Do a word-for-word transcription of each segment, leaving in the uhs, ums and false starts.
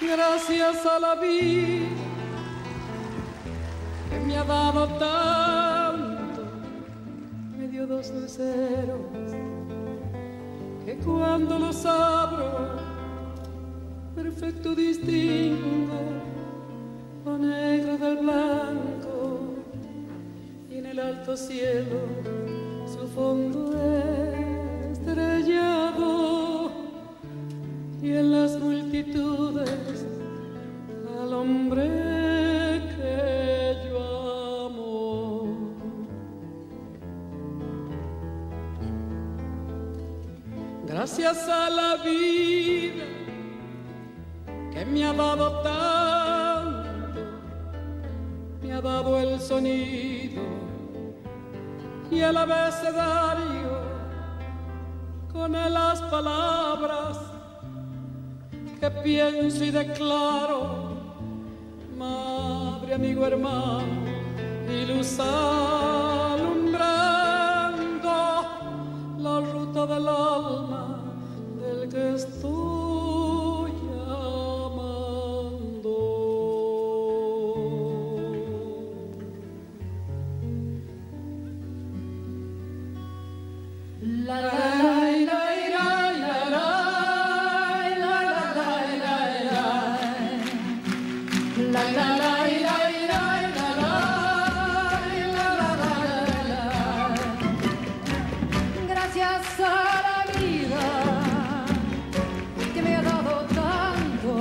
Gracias a la vida que me ha dado tanto, me dio dos luceros que cuando los abro perfecto distingo lo negro del blanco, y en el alto cielo su fondo estrellado, y en las multitudes al hombre que yo amo. Gracias a la vida que me ha dado tanto, me ha dado el sonido y el abecedario con las palabras que pienso y declaro, madre, amigo, hermano, y luz alumbrando la ruta del alma del que estoy amando. La, la, la. Gracias a la vida que me ha dado tanto,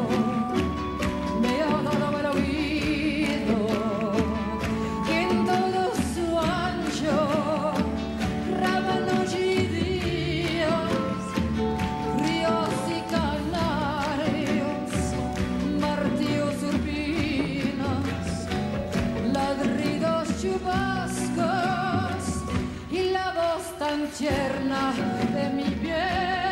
me ha dado el oído, que en todo su ancho, rábanos y días, ríos y canarios, martillos, urbinas, ladridos, chubascos y la voz tan tierna de mi bien.